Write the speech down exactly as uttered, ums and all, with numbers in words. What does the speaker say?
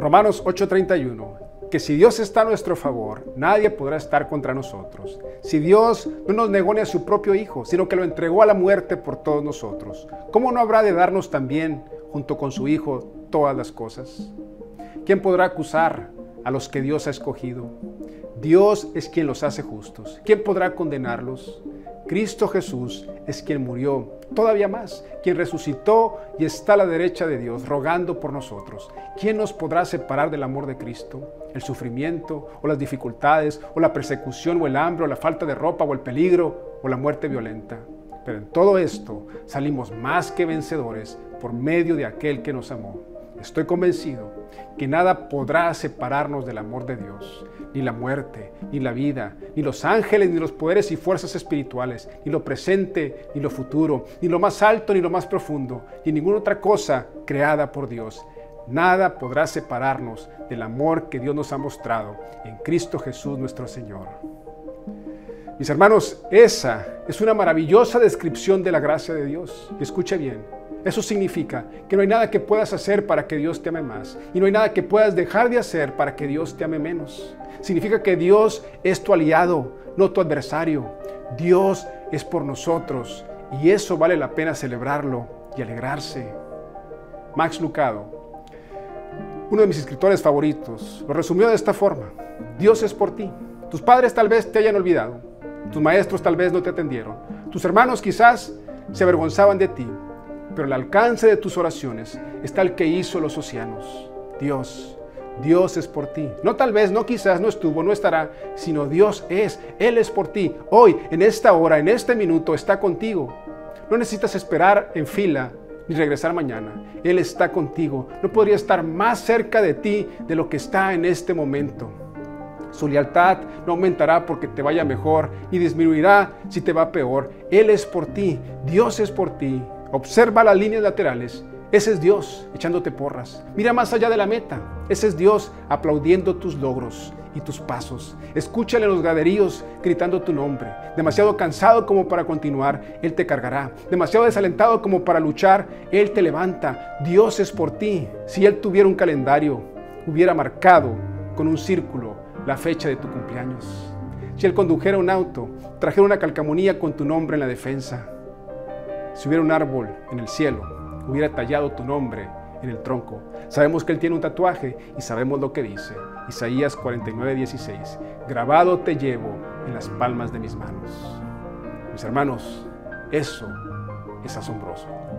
Romanos ocho treinta y uno, que si Dios está a nuestro favor, nadie podrá estar contra nosotros. Si Dios no nos negó ni a su propio Hijo, sino que lo entregó a la muerte por todos nosotros, ¿cómo no habrá de darnos también, junto con su Hijo, todas las cosas? ¿Quién podrá acusar a los que Dios ha escogido? Dios es quien los hace justos. ¿Quién podrá condenarlos? Cristo Jesús es quien murió, todavía más, quien resucitó y está a la derecha de Dios, rogando por nosotros. ¿Quién nos podrá separar del amor de Cristo? ¿El sufrimiento, o las dificultades, o la persecución, o el hambre, o la falta de ropa, o el peligro, o la muerte violenta? Pero en todo esto salimos más que vencedores por medio de aquel que nos amó. Estoy convencido que nada podrá separarnos del amor de Dios, ni la muerte, ni la vida, ni los ángeles, ni los poderes y fuerzas espirituales, ni lo presente, ni lo futuro, ni lo más alto, ni lo más profundo, ni ninguna otra cosa creada por Dios. Nada podrá separarnos del amor que Dios nos ha mostrado en Cristo Jesús nuestro Señor. Mis hermanos, esa es una maravillosa descripción de la gracia de Dios. Y escuche bien, eso significa que no hay nada que puedas hacer para que Dios te ame más, y no hay nada que puedas dejar de hacer para que Dios te ame menos. Significa que Dios es tu aliado, no tu adversario. Dios es por nosotros, y eso vale la pena celebrarlo y alegrarse. Max Lucado, uno de mis escritores favoritos, lo resumió de esta forma: Dios es por ti. Tus padres tal vez te hayan olvidado, tus maestros tal vez no te atendieron, tus hermanos quizás se avergonzaban de ti, pero al alcance de tus oraciones está el que hizo los océanos, Dios. Dios es por ti. No tal vez, no quizás, no estuvo, no estará, sino Dios es. Él es por ti. Hoy, en esta hora, en este minuto, está contigo. No necesitas esperar en fila ni regresar mañana. Él está contigo. No podría estar más cerca de ti de lo que está en este momento. Su lealtad no aumentará porque te vaya mejor, ni disminuirá si te va peor. Él es por ti. Dios es por ti. Observa las líneas laterales. Ese es Dios echándote porras. Mira más allá de la meta. Ese es Dios aplaudiendo tus logros y tus pasos. Escúchale a los graderíos gritando tu nombre. Demasiado cansado como para continuar, Él te cargará. Demasiado desalentado como para luchar, Él te levanta. Dios es por ti. Si Él tuviera un calendario, hubiera marcado con un círculo la fecha de tu cumpleaños. Si Él condujera un auto, trajera una calcamonía con tu nombre en la defensa. Si hubiera un árbol en el cielo, hubiera tallado tu nombre en el tronco. Sabemos que Él tiene un tatuaje y sabemos lo que dice. Isaías cuarenta y nueve, dieciséis. Grabado te llevo en las palmas de mis manos. Mis hermanos, eso es asombroso.